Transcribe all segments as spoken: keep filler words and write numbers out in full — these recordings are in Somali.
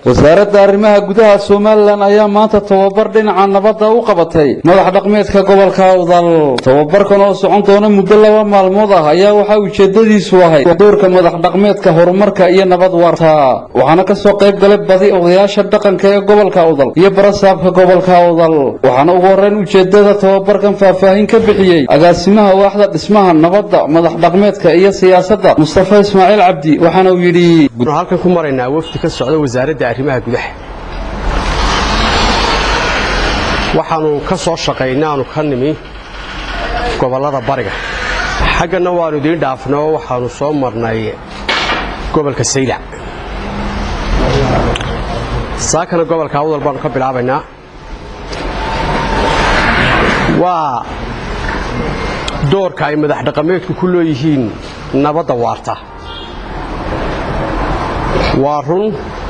wasaaradda arrimaha gudaha Soomaaliland ayaa maanta tababar dhinaca nabadda u qabatay madax dhaqameedka gobolka Awdal. Tababarkan oo socon doona muddo laba maalmood ah ayaa waxa ujeedadiisu ahayd doorka madax dhaqameedka horumarka iyo nabad waarta. Waxaana ka soo qayb galay badi odayaasha dhaqanka ee gobolka Awdal iyo barasaabka gobolka Awdal. Waxaana ugu horreyn ujeedada tababarkan faahfaahin ka bixiyay agaasimaha waaxda dhismaha nabadda madax dhaqameedka iyo siyaasadda Mustafa Ismaaciil Cabdi. Waxaana uu yiri halkan ku maraynaa wafdi ka socda wasaaradda arrimaha gudaha waxaanu ka soo shaqeynaa aanu ka nimi gobolada bariga xaggana waanu idin dhaafnaa waxaanu soo marnay gobolka Saylac saakana gobolka Awdal baan ka bilaabaynaa waa doorka ay madax dhaqameedku ku leeyihiin nabadda waarta waa run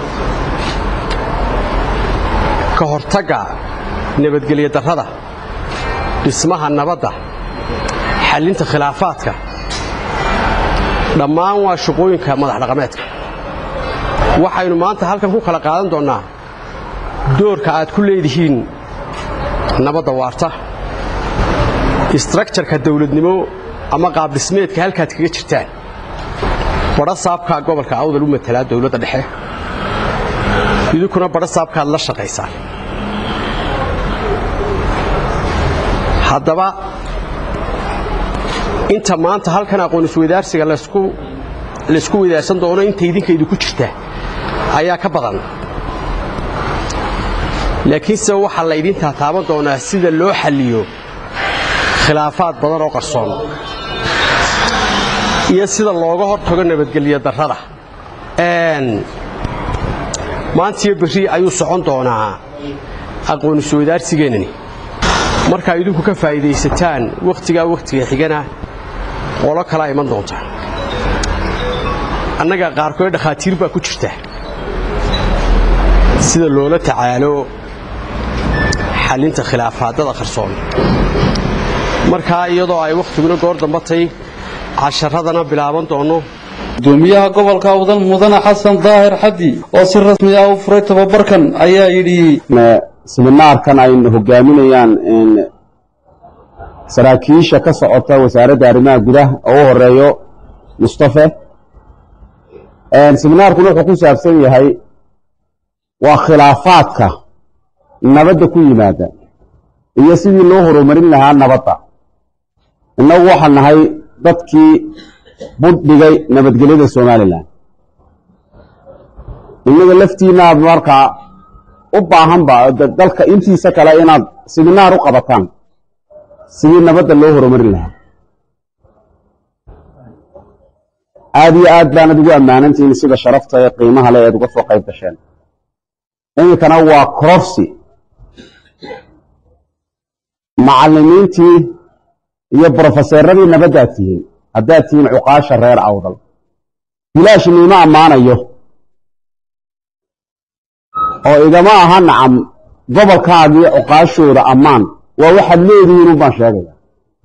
ka hortaga nabadgelyo darrada dhismaha nabadda xalinta khilaafaadka dhammaan waa shaqooyinka madax dhaqameedka waxaynu maanta halkan ku kala qaadan doonaa doorka aad ku leedihiin nabadda waarta structure-ka dawladnimo ama qaab dhismeedka halkaad kaga jirtaan barasaabka gobolka Awdal u matala dawladda dhexe idukuna barasaabka la shaqeysaan haddaba inta maanta halkan aqoon isweydaarsiga la isku la isku weydaarsan doono inta idinkeedu ku jirta ayaa ka badan laakiin se waxa la idin taaban doonaa sida loo xalliyo khilaafaad badan oo qarsoon iyo sida looga hortago nabadgelyo darrada een maanta bari ayuu socon doonaa aqoon isweydaarsigeenani marka idinku ka faa'iideysataan waqtiga waqtiga xigana qolo kala iman doonta annaga qaarkood dhaqaatiir baa ku jirta sida loola tacaalo xalinta khilaafaadada qarsoon marka iyadoo ay waqtiguna goor dambatay casharadana bilaaban doono gudoomiyaha gobolka Awdal Mudane Xasan Daahir Xaddi oo si rasmi ah u furay tababarkan ayaa yiri seminaarkan ay hogaaminayaan in saraakiisha ka socota wasaaradda arrimaha gudaha oo horeeyo Mustafa een seminaarku wuxuu ku saabsan yahay waa khilaafaadka nabadda ku yimaada iyo sidii loo horumarin lahaa nabadda inagu waxaan nahay dadkii buddigay nabadgelyada Soomaaliland inaga laftiina marka u baahan baa dalka intiisa kale inaad seminaar u qabataan sidii nabadda loo horumarin lahaa aad iyo aad baan ugu ammaanantiin sida sharafta iyo qiimaha leh ee uga soo qayb gasheen inkana waa kororsi macallimiintii iyo professoradii nabadda tihiin haddaad tihiin cuqaasha reer Awdal bilaash niima ammaanayo oo igama aha nacam gobolkaagii cuqaashooda ammaan waa waxaad leedihiin u baan sheegaya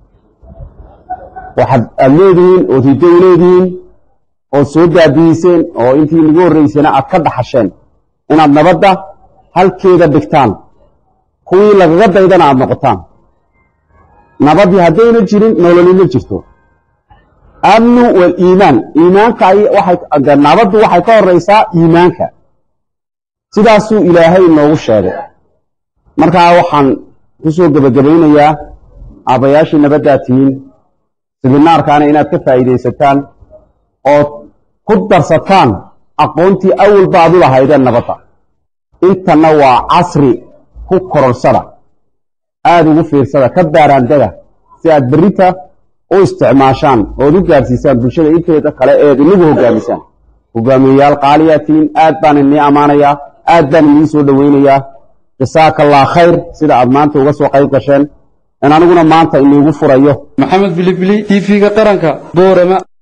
waxaad leedihiin oo hido leedihiin oo soo daabiyeen oo intii lagu horeysana aad ka dhaxasheen inaad nabadda halkeeda dhigtaan kuwii lagaga daydana aad noqotaan nabadii haddayna jirin nolol ma jirto amnu wal iimaan iimaanka ay waxay nabaddu waxay ka horeysaa iimaanka sidaasuu ilaahay noogu sheegay markaa waxaan ku soo gabagabeynayaa aabayaashii nabadda tihiin seminaarkaana inaad ka faa'iideysataan oo ku darsataan aqoontii awal baad u lahaydeen nabadda intana waa casri ku kororsada aad ugu fiirsada ka baaraandada si aad berita u isticmaashaan oo u gaarsiisaan bulshada inteeda kale ee inagu hogaamisaan hogaamiyayaal qaaliyaatiin aad baan inii amaanayaa aad baan inii soo dhaweynayaa jazakallahu khayr sida aad maanta uga soo qayb gasheen in aniguna maanta iniigu furayo Maxamed Bilibili T V-ga qaranka Boorama.